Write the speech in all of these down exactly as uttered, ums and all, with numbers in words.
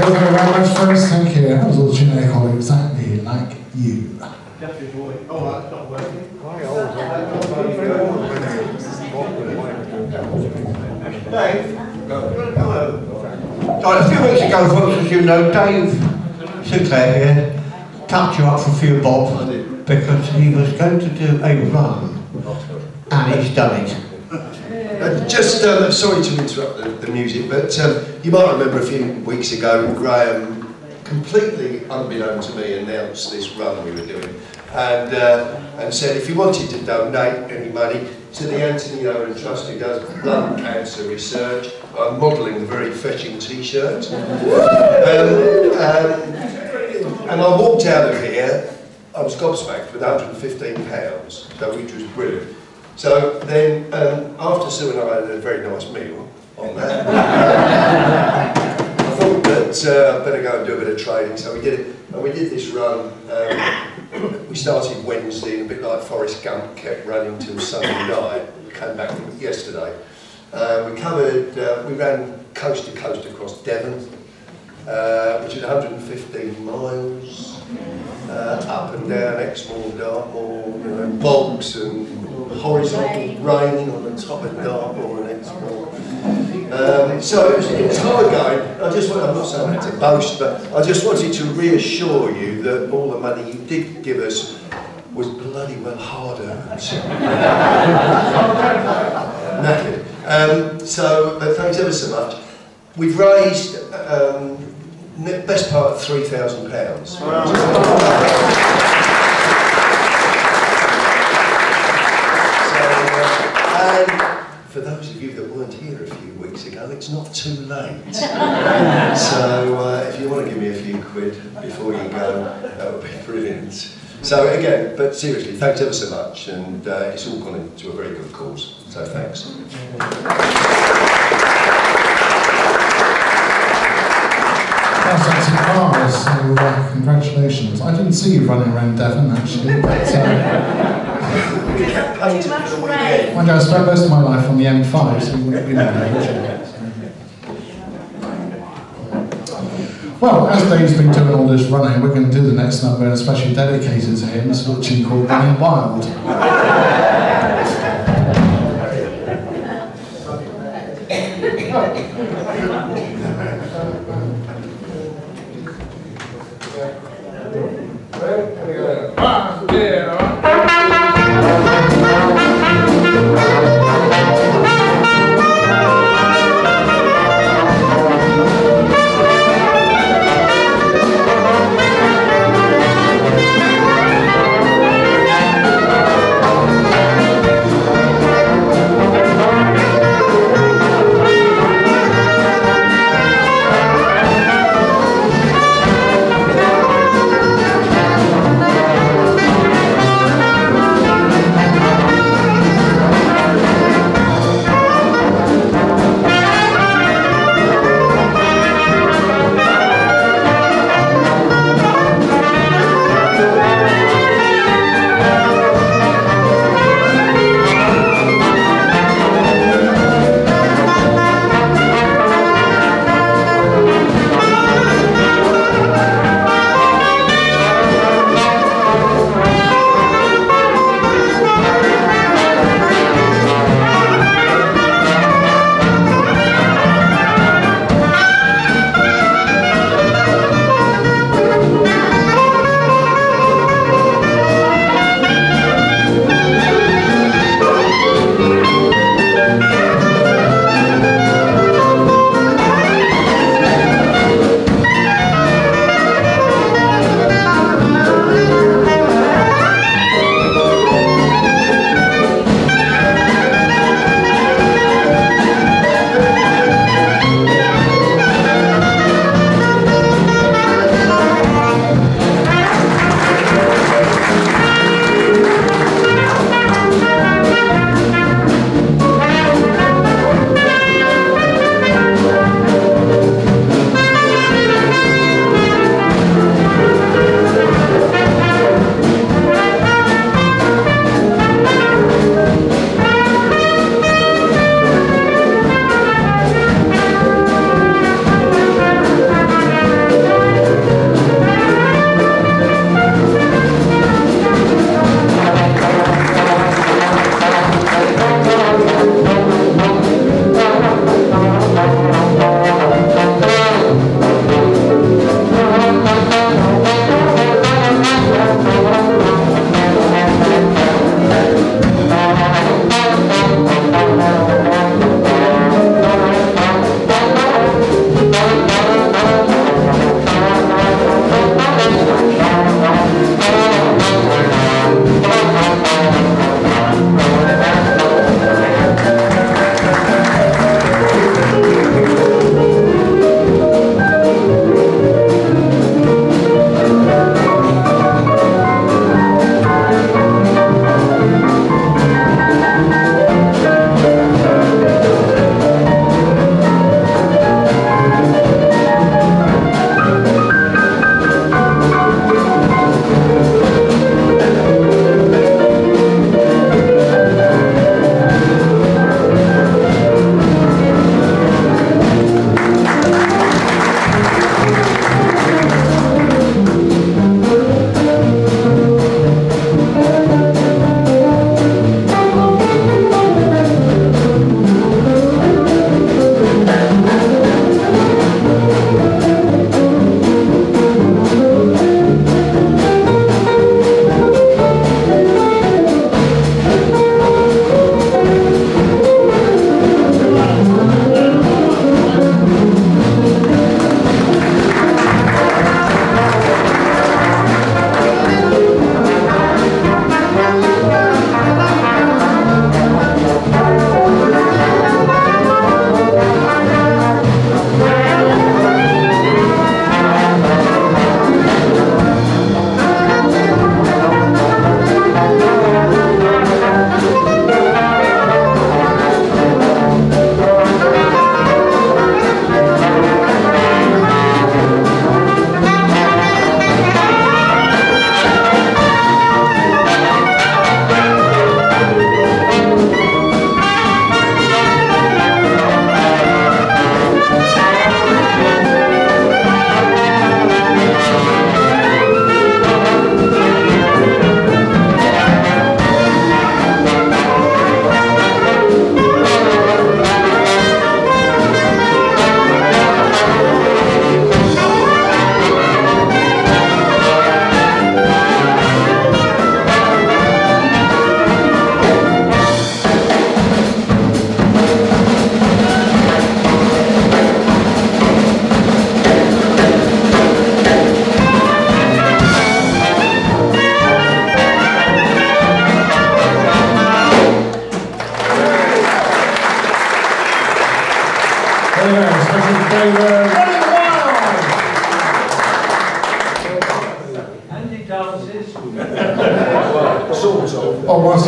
Thank you very much, folks. Thank you. That was all generic Holly, exactly like you. Just before it. Oh, that's not working. Dave, hello. Right, a few weeks ago, folks, as you know, Dave Sinclair here tapped you up for a few bob because he was going to do a run, and he's done it. Uh, just, um, sorry to interrupt the, the music, but um, you might remember a few weeks ago, Graham, completely unbeknown to me, announced this run we were doing, and uh, and said if you wanted to donate any money to the Anthony Owen Trust, who does lung cancer research, I'm modelling the very fetching T-shirt. um, um, and I walked out of here, I was gobsmacked with one hundred and fifteen pounds, so which was brilliant. So then, um, after Sue and I had a very nice meal on that, I thought that uh, I'd better go and do a bit of trading. So we did it, and we did this run. Um, we started Wednesday, and a bit like Forrest Gump, kept running till Sunday night. We came back yesterday. Uh, we covered, uh, we ran coast to coast across Devon, uh, which is one hundred and fifteen miles, uh, up and down Exmoor, Dartmoor, you know, bogs and horizontal rain on the top of Dartmoor and Exmoor. Um, so it was, it was hard going. I just want, I'm not saying that to boast, but I just wanted to reassure you that all the money you did give us was bloody well hard earned. Knackered. Um, so uh, thanks ever so much. We've raised um, best part of three thousand pounds. And for those of you that weren't here a few weeks ago, it's not too late. So uh, if you want to give me a few quid before you go, that would be brilliant. So again, but seriously, thanks ever so much, and uh, it's all gone into a very good cause, so thanks. That's actually marvellous, so uh, congratulations. I didn't see you running around Devon actually, but uh, Mind you, I spent most of my life on the M five, so you wouldn't be there, would you? Well, as Dave's been doing all this running, we're going to do the next number especially dedicated to him, which is called Running Wild.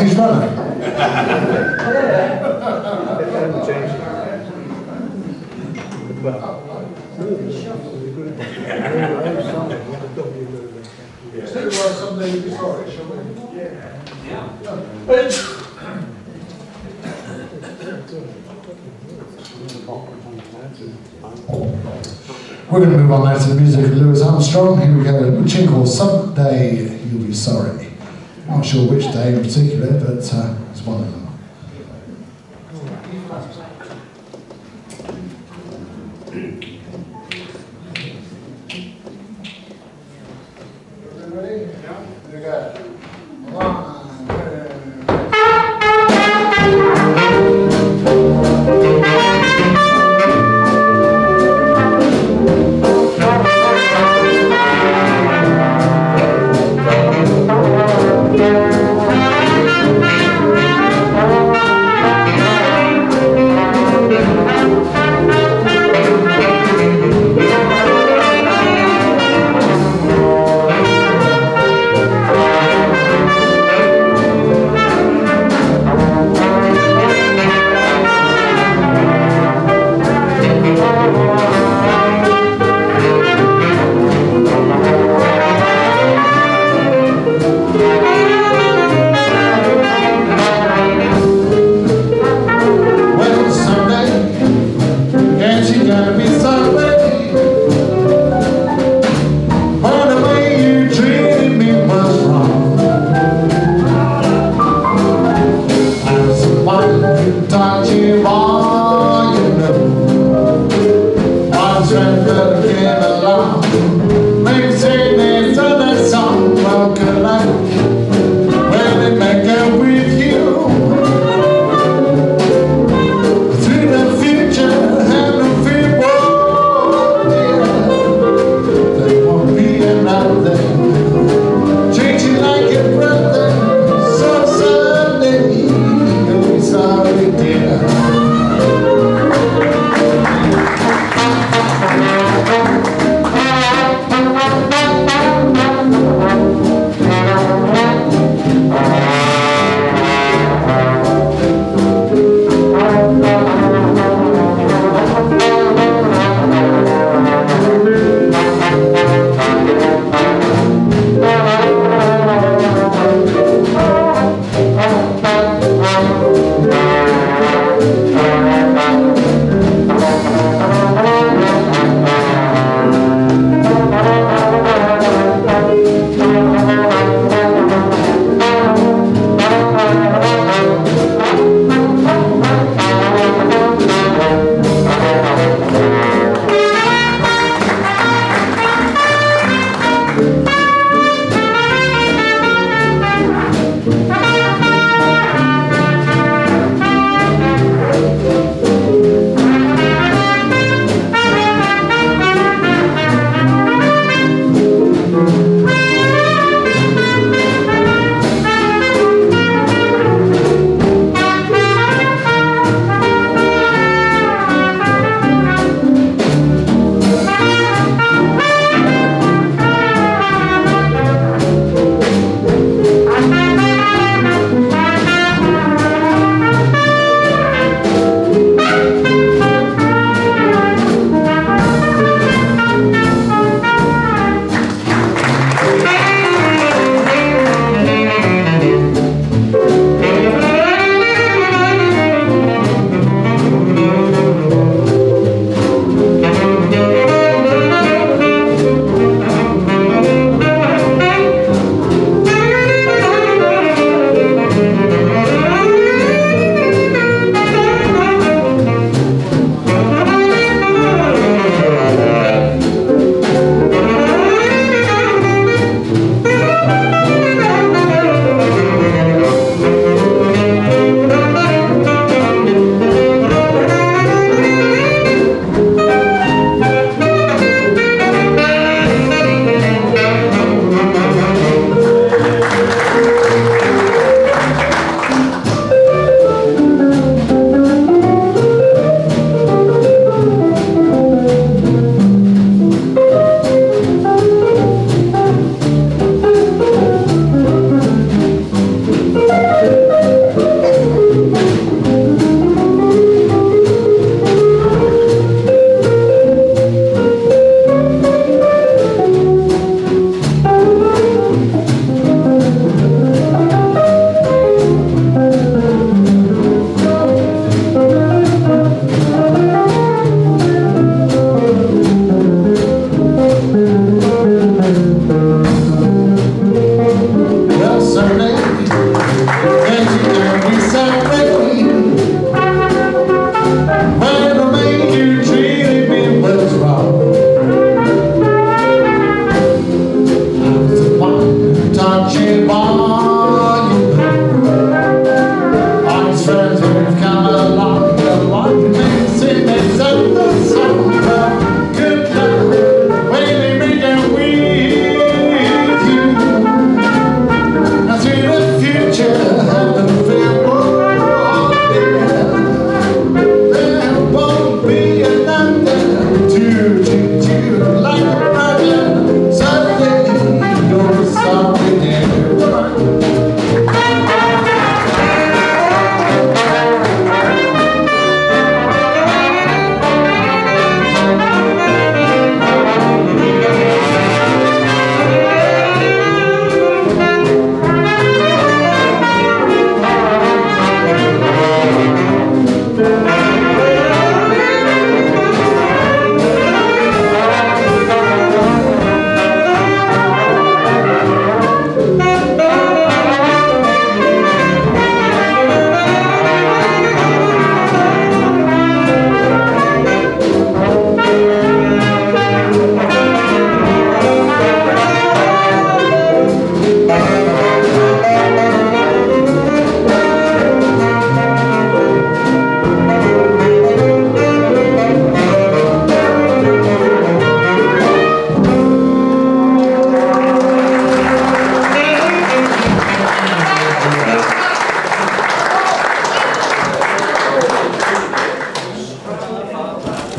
he's running. Someday you'll be sorry, shall we? We're going to move on now to the music of Louis Armstrong. Here we go, a tune called Someday You'll Be Sorry. Not sure which day in particular, but uh, it's one of them. Ready? Yeah. Here we go. One, two. Thank you.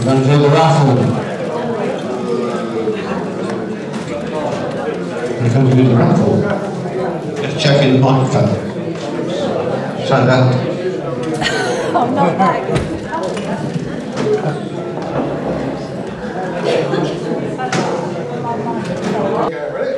going to do the raffle. We're going to do the raffle. Just checking the microphone. So that. I'm not that good. Okay, ready?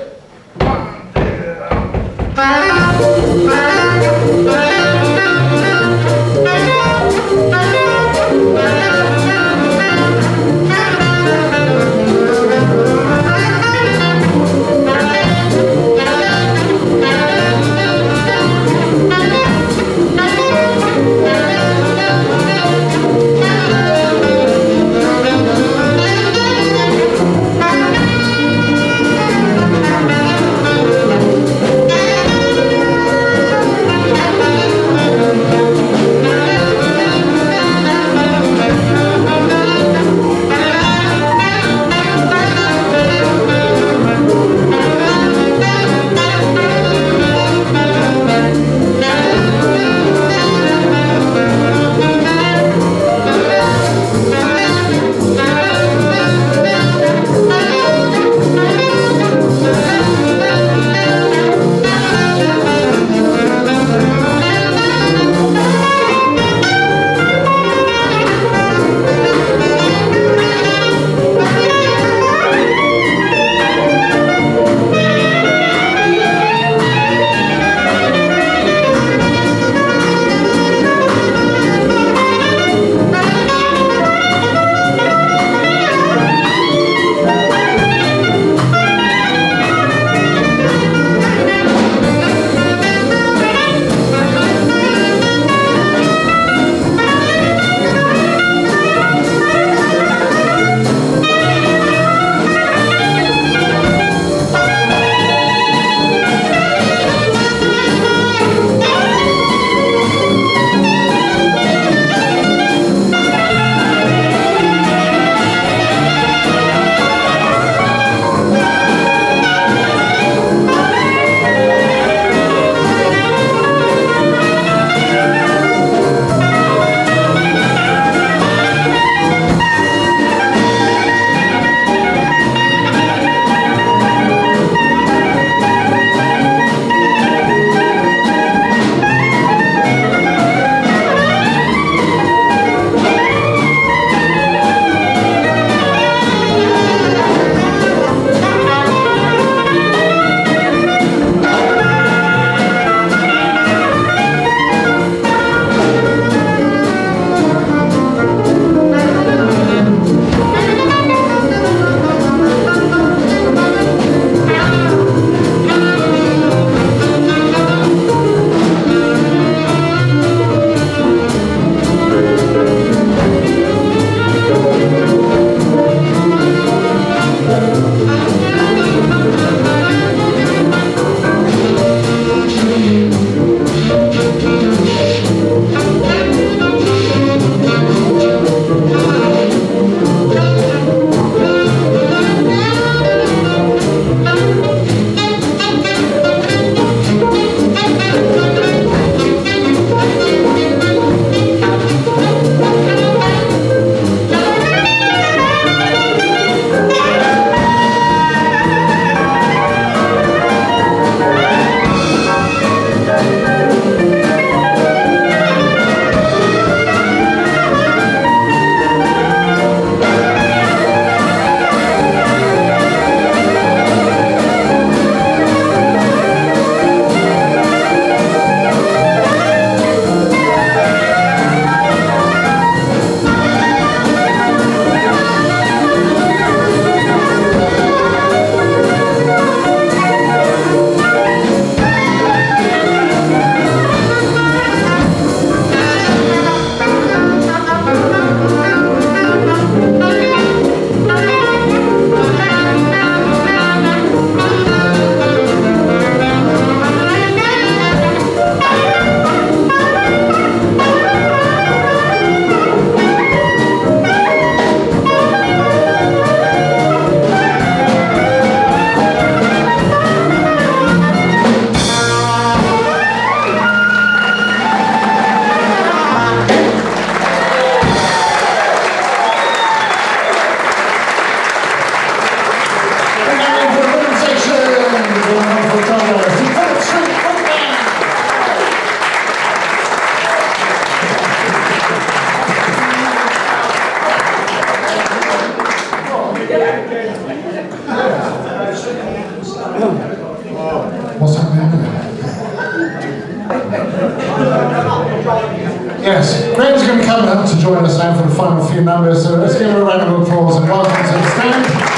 Yes, Graham's going to come up to join us now for the final few numbers, so let's give her a round of applause and welcome to the stand.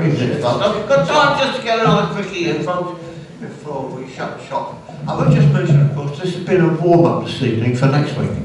Evening, folks. I've got time just to get another quickie in, folks, before we shut shop. I would just mention, of course, this has been a warm-up this evening for next week.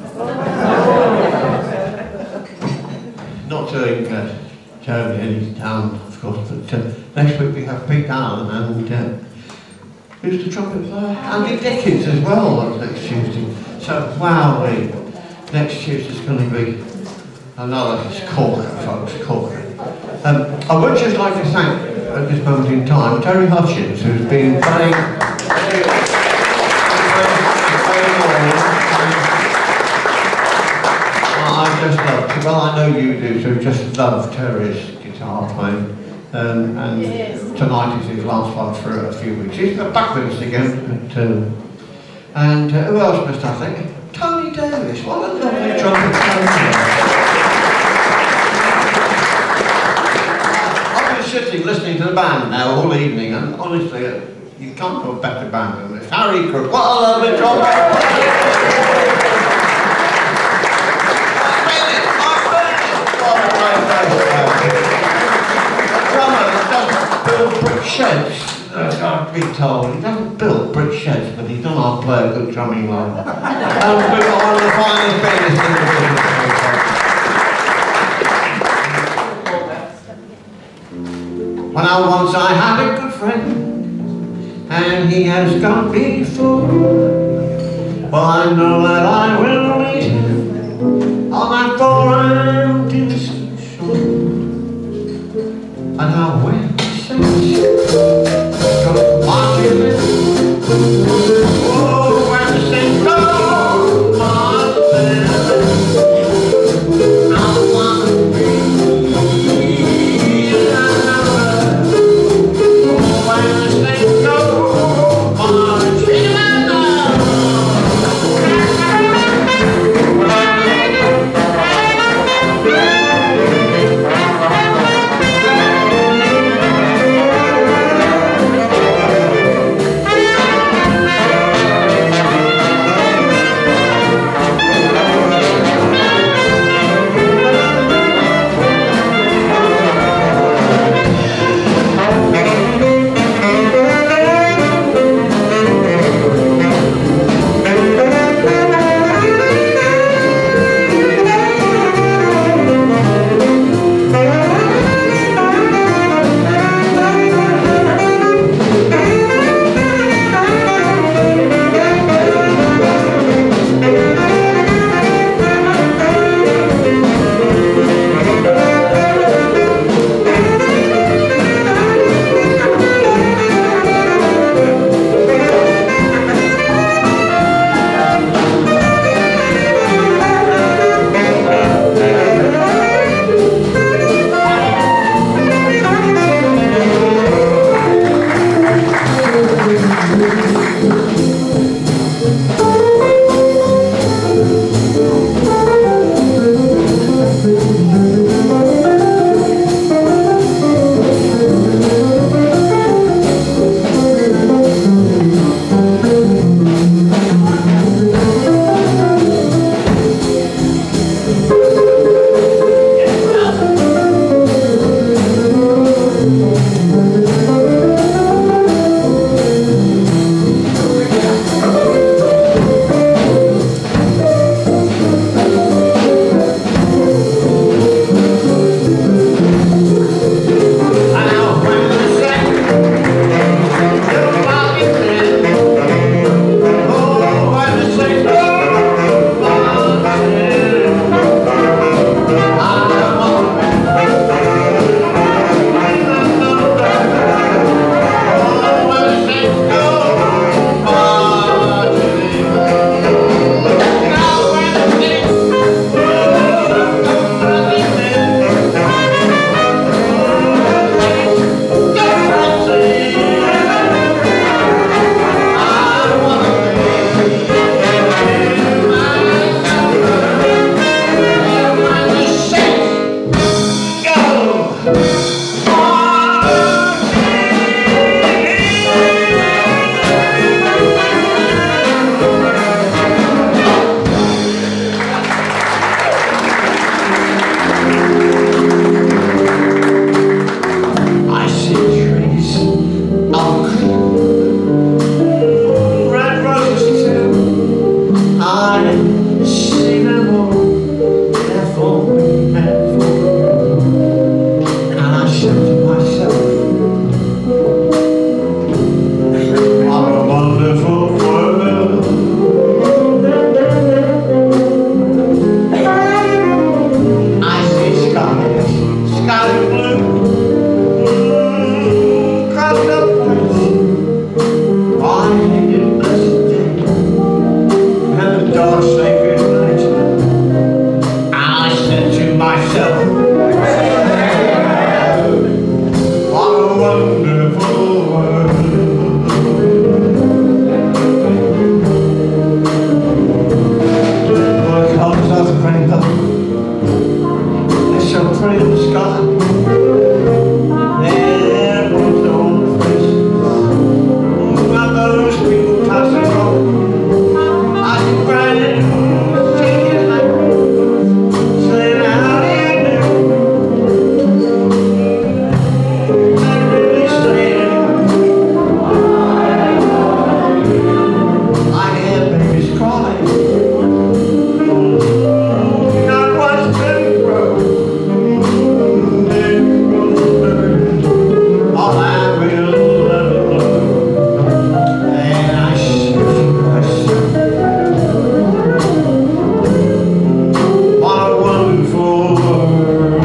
Not doing uh, Jeremy any down, of course, but uh, next week we have Pete Allen and uh, who's the trumpet player? Andy Dickens as well on next Tuesday. So, wow, next Tuesday's going to be another corker, folks, corker. Um, I would just like to thank, at this moment in time, Terry Hutchins, who's been playing very, very well. I just love, well, I know you do, so just love Terry's guitar playing. Um, and yes. Tonight is his last one for a few weeks. He's back with us again. But, um, and uh, who else must I think? Tony Davis, what a lovely trumpet player. I've been sitting listening to the band now all evening, and honestly, uh, you can't have a better band than this. Harry Crook, what a lovely trumpet. Build brick sheds. I've been told he doesn't build brick sheds, but he does not play a good drumming line. And we've got one of the finest pianists in the business. When I once I had a good friend, and he has gone before. Well, I know that I will meet him on that far distant shore, and I will. Oh, when the sing go, I wanna be another. When the sing go, wonderful world. Well, the colours of the rainbow, they're so pretty in the sky. There goes the old face. Now those people passing on, I can grind it, take it high, saying how do you do? Not really saying I hear babies crying. Not what's been broken, they're broken. All I will ever know, and I shoot myself. What a wonderful world.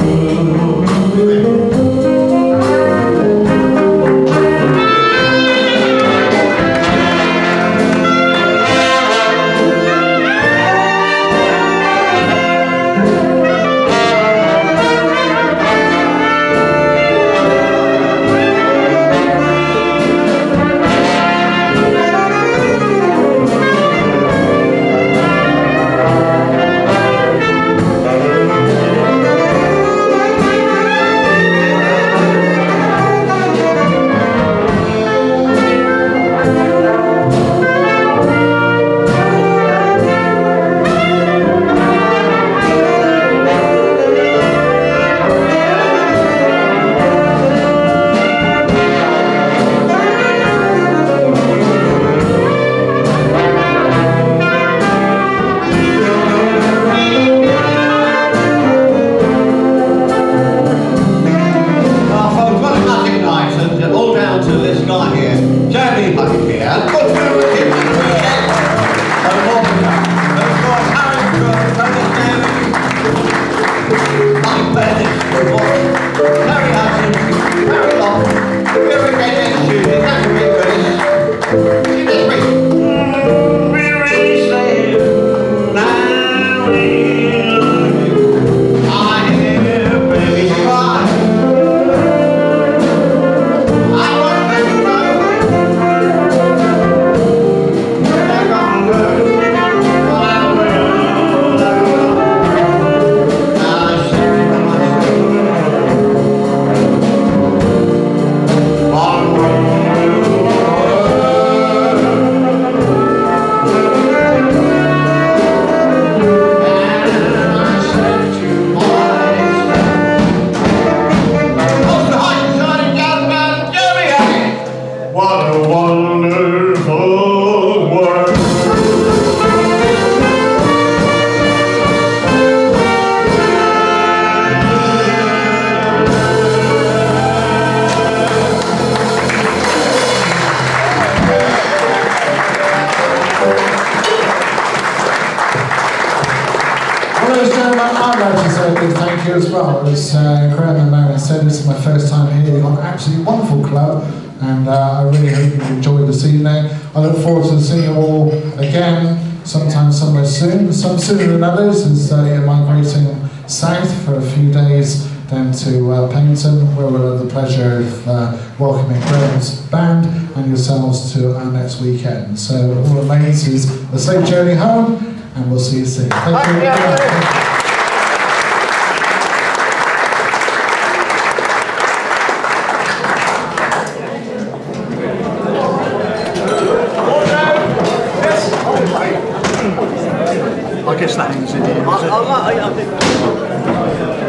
Thank you as well. As uh, Graham and Marion said, this is my first time here. You've got an absolutely wonderful club, and uh, I really hope you enjoyed this evening. I look forward to seeing you all again sometime somewhere soon, some sooner than others, as uh, you're migrating south for a few days down to uh, Paignton, where we'll have the pleasure of uh, welcoming Graham's band and yourselves to our next weekend. So all that remains is a safe journey home, and we'll see you soon. Thank you. Yeah. I guess that hangs in here. I, I, I think